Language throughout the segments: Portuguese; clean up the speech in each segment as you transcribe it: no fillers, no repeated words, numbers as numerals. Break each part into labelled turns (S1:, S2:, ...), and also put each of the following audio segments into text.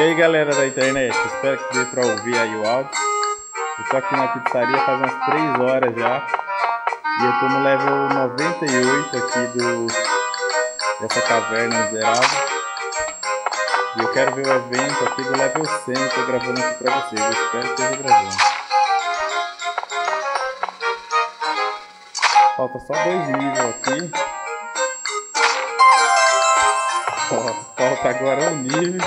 S1: aí galera da internet, espero que dê pra ouvir aí o áudio. Eu tô aqui na pizzaria faz umas 3 horas já. E eu tô no level 98 aqui dessa caverna miserável. E eu quero ver o evento aqui do level 100, eu tô gravando aqui pra vocês, eu espero que esteja gravando. Falta só 2 níveis aqui. Falta agora um nível.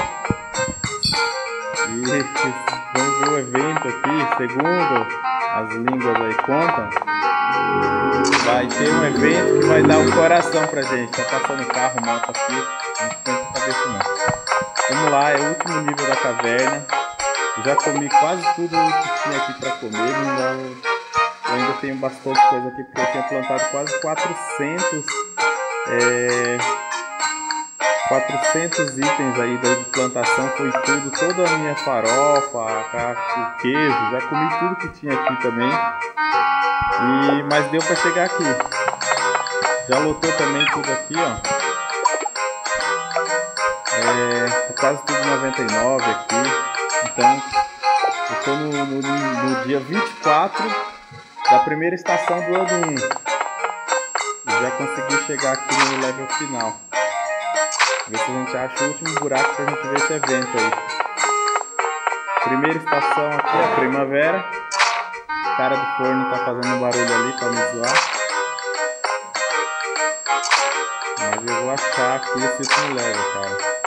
S1: E vamos ver o evento aqui, segundo as línguas aí contam. Vai ter um evento que vai dar um coração pra gente. Tá passando carro, moto aqui, não esquenta a cabeça não. Vamos lá, é o último nível da caverna. Eu já comi quase tudo que tinha aqui pra comer. Eu ainda tenho bastante coisa aqui porque eu tinha plantado quase 400 itens aí de plantação, foi tudo, toda a minha farofa, o queijo, já comi tudo que tinha aqui também. Mas deu para chegar aqui. Já lotou também tudo aqui, ó. Tá quase tudo 99 aqui. Então, eu tô no dia 24 da primeira estação do ano 1. E já consegui chegar aqui no level final. Ver se a gente acha o último buraco pra gente ver esse evento aí. Primeira estação aqui, a primavera. O cara do forno tá fazendo barulho ali pra me zoar. Mas eu vou achar aqui esse último level, cara.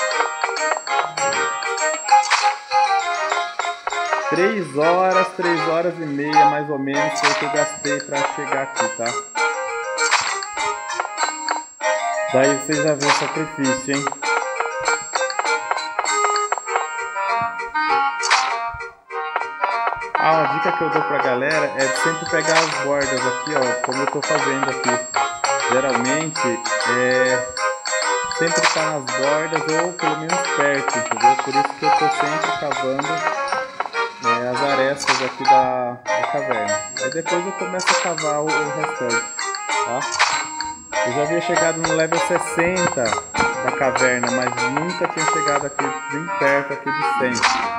S1: 3 horas e meia mais ou menos foi o que eu gastei pra chegar aqui, tá? Daí vocês já viram o sacrifício, hein? Uma dica que eu dou pra galera é de sempre pegar as bordas aqui, ó, como eu tô fazendo aqui. Geralmente, sempre tá nas bordas ou pelo menos perto, entendeu? Por isso que eu tô sempre cavando as arestas aqui da caverna. Aí depois eu começo a cavar o restante, tá? Eu já havia chegado no level 60 da caverna, mas nunca tinha chegado aqui bem perto aqui de 100.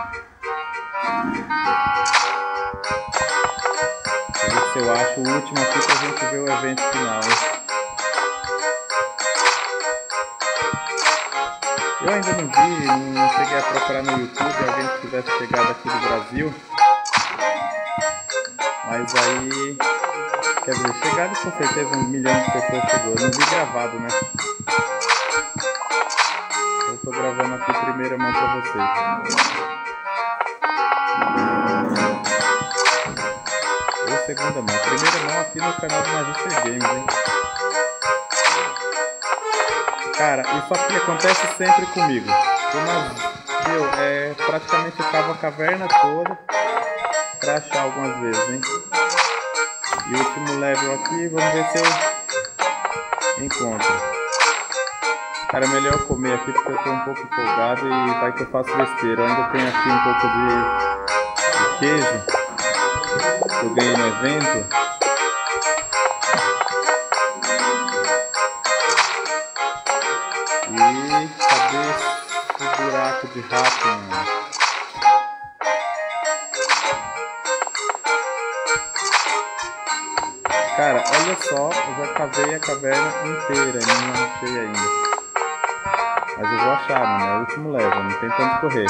S1: Deixa eu ver se eu acho o último aqui pra gente ver o evento final, hein? Eu ainda não vi, não cheguei a procurar no YouTube alguém que tivesse chegado aqui do Brasil. Mas aí, quer dizer, chegado com certeza 1 milhão de pessoas chegou. Eu não vi gravado, né? Eu tô gravando aqui primeira mão pra vocês. Ou segunda mão. Primeira mão aqui no canal do Magister Games, hein? Cara, isso aqui acontece sempre comigo. Praticamente eu cavo a caverna toda pra achar algumas vezes, hein? E o último level aqui, vamos ver se eu encontro. Cara, é melhor eu comer aqui porque eu tô um pouco empolgado e vai que eu faço besteira. Eu ainda tenho aqui um pouco de queijo que eu ganhei no evento. E cadê esse buraco de rato, mano? Cara, olha só, eu já cavei a caverna inteira e não achei ainda. Mas eu vou achar, mano, é o último level, não tem tanto correr.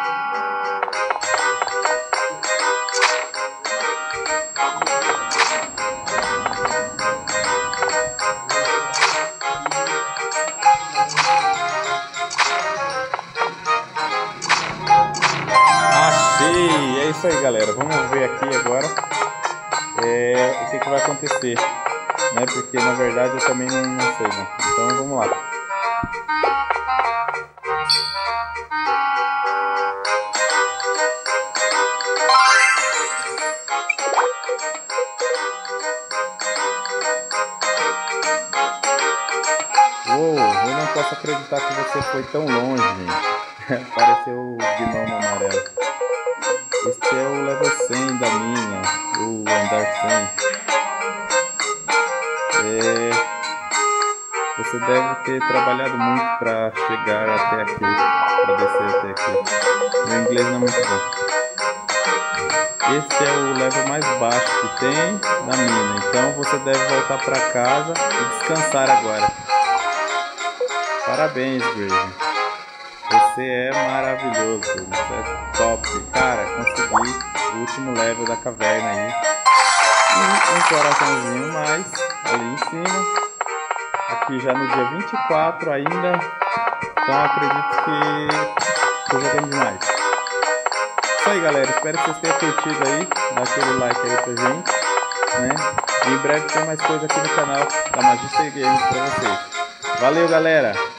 S1: Achei! É isso aí, galera. Vamos ver aqui agora o que vai acontecer, né? Porque na verdade eu também não sei, né? Então vamos lá. Uou, eu não posso acreditar que você foi tão longe, gente. Apareceu o gnomo amarelo. Este é o level 100 da mina, o andar 100. Você deve ter trabalhado muito para chegar até aqui, para descer até aqui. Meu inglês não é muito bom. Esse é o level mais baixo que tem na mina, então você deve voltar para casa e descansar agora. Parabéns, Grave. Você é maravilhoso, você é top. Cara, consegui o último level da caverna aí. E um coraçãozinho mais ali em cima. Aqui já no dia 24 ainda. Então acredito que tô jogando demais. Isso aí, galera. Espero que vocês tenham curtido aí. Dá aquele like aí pra gente, né? E em breve tem mais coisa aqui no canal da Magista Games pra vocês. Valeu, galera!